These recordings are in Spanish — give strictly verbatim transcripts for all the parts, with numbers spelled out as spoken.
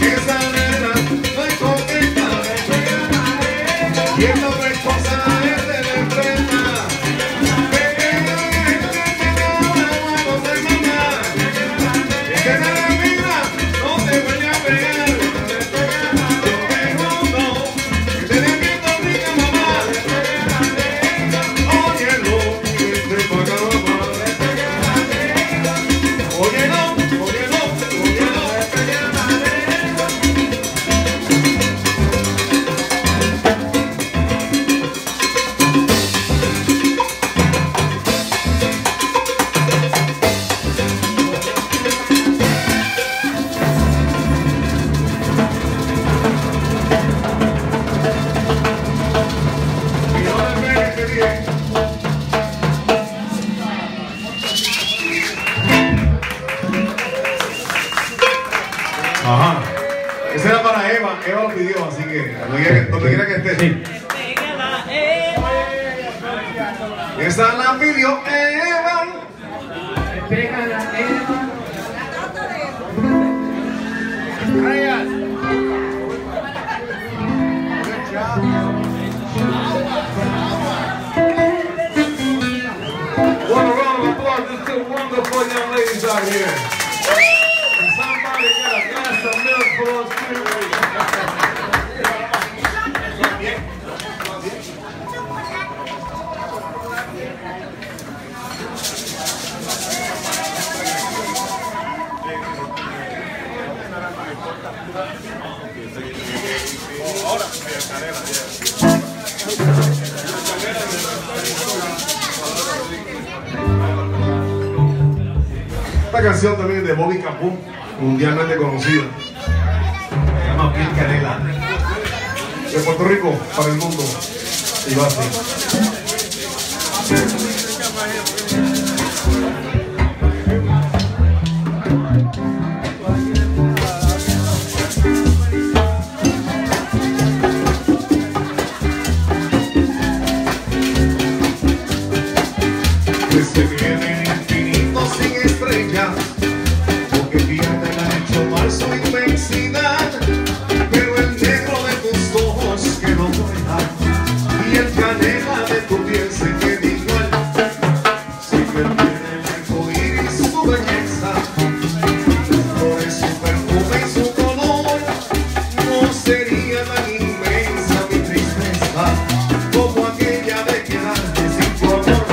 esa nena no es coqueta, y esta otra cosa es de la empresa. Que nada mira, no te vuelve a pegar. Yo tengo uno que te le miento rica mamá. Óyelo, vente pa' acá mamá. Óyelo, óyelo, óyelo. Y no me pegues que bien. Ajá. Esa era para Eva, Eva lo pidió, así que donde quiera que, donde quiera que esté. Sí. Esa la pidió Eva. One round of applause to two wonderful young ladies out here. And somebody got a glass of milk for us too. Esta canción también es de Bobby Capón, mundialmente conocida. Se llama Piel Canela. De Puerto Rico para el mundo. Y va así. Que se quede en infinito sin estrellas, porque pierde la hecho mal su inmensidad, pero el negro de tus ojos que no muera y el canela de tu piel se queda igual. Si perdiera el arcoíris su belleza, sus flores, su perfume y su color, no sería tan inmensa mi tristeza como aquella de quedarte sin tu amor.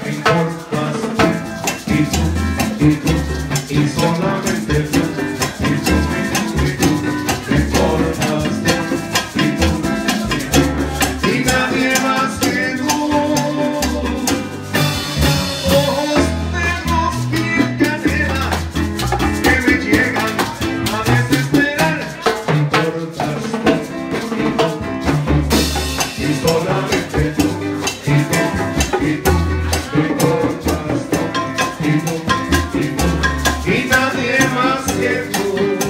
Y tú, y solamente tú, y tú, y tú, me importas tú, y tú, y tú, y nadie más que tú. Ojos negros, piel canela, que me llegan a desesperar. Me importas tú, y tú, y solamente tú, y tú, y tú, me importas tú, y tú. Y nadie más que tú.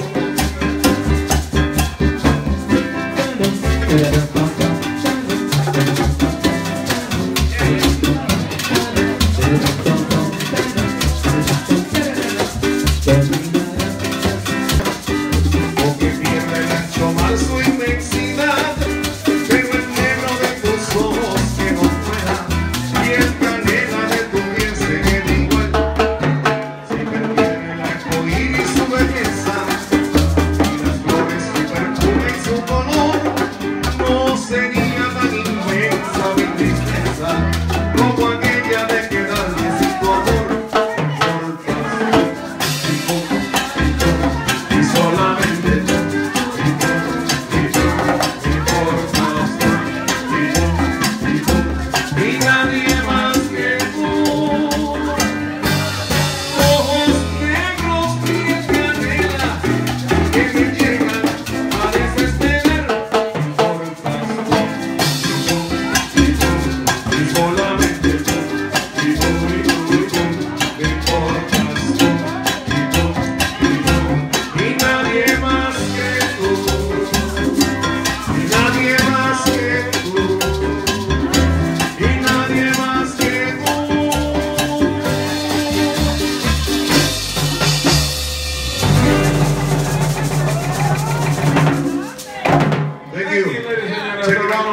Porque pierde el ancho mal su inmensidad, pero el negro de tus ojos que no fuera y el canela de tu piel se queda igual. Si perdiera el arcoíris su belleza y las flores su perfume y su color, no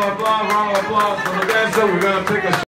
of applause, round of applause for the dancer. We're gonna take a